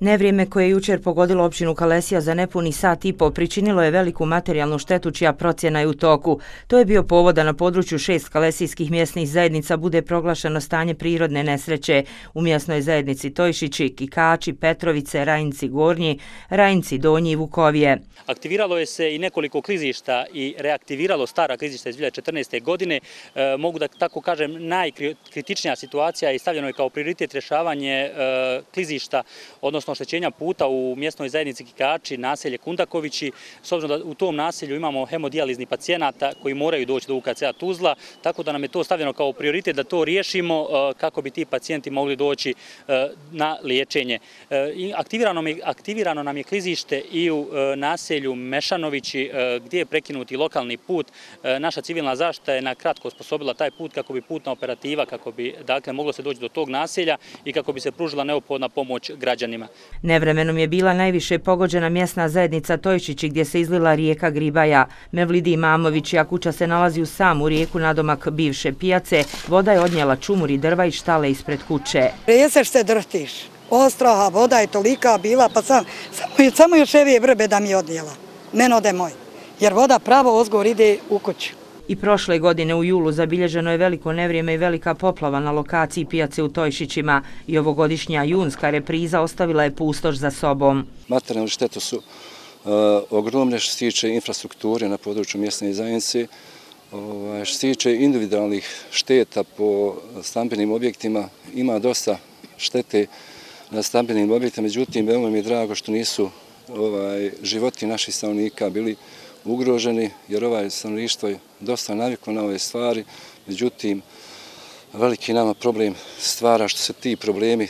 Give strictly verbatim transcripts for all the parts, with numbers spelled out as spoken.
Nevrijeme koje je jučer pogodilo općinu Kalesija za nepuni sat i po pričinilo je veliku materijalnu štetu čija procjena je u toku. To je bio povod da na području šest kalesijskih mjesnih zajednica bude proglašeno stanje prirodne nesreće. U mjesnoj zajednici Tojšići, Kikači, Petrovice, Rajinci Gornji, Rajinci Donji i Vukovije. Aktiviralo je se i nekoliko klizišta i reaktiviralo stara klizišta iz dvije hiljade četrnaeste. godine. E, mogu da tako kažem, najkritičnija situacija i stavljeno je kao prioritet rješavanje e, klizišta, odnosno oštećenja puta u mjesnoj zajednici Kikači, naselje Kundakovići, s obzirom da u tom naselju imamo hemodijalizni pacijenata koji moraju doći do U K C-a Tuzla, tako da nam je to stavljeno kao prioritet da to riješimo kako bi ti pacijenti mogli doći na liječenje. Aktivirano, aktivirano nam je klizište i u naselju Mešanovići gdje je prekinuti lokalni put. Naša civilna zaštita je na kratko osposobila taj put kako bi putna operativa, kako bi dakle moglo se doći do tog naselja i kako bi se pružila neophodna pomoć građanima. Nevremenom je bila najviše pogođena mjesna zajednica Tojšići gdje se izlila rijeka Gribaja. Mevlidi Imamović, čija kuća se nalazi u samu rijeku nadomak bivše pijace, voda je odnijela čumur i drva i štale ispred kuće. Preseš se drhtiš, ostraha, voda je tolika bila, pa sam, samo, samo još evije vrbe da mi je odnijela. Men ode moj, jer voda pravo ozgor ide u kuću. I prošle godine u julu zabilježeno je veliko nevrijeme i velika poplava na lokaciji pijace u Tojšićima i ovogodišnja junska repriza ostavila je pustoš za sobom. Materijalne štete su uh, ogromne što se tiče infrastrukture na području mjesne zajednice, uh, što se tiče individualnih šteta po stambenim objektima, ima dosta štete na stambenim objektima, međutim veoma mi je drago što nisu ovaj, životi naših stanovnika bili ugroženi, jer ovaj stanovništvo je dosta naviklo na ove stvari, međutim, veliki nama problem stvara što se ti problemi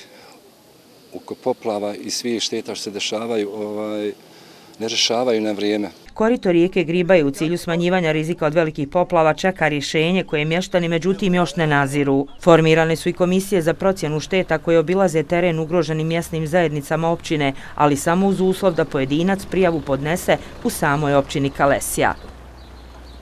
oko poplava i svih šteta što se dešavaju, ovaj, ne rješavaju na vrijeme. Korito rijeke Gribaje u cilju smanjivanja rizika od velikih poplava čeka rješenje koje mještani međutim još ne naziru. Formirane su i komisije za procjenu šteta koje obilaze teren ugroženim mjesnim zajednicama općine, ali samo uz uslov da pojedinac prijavu podnese u samoj općini Kalesija.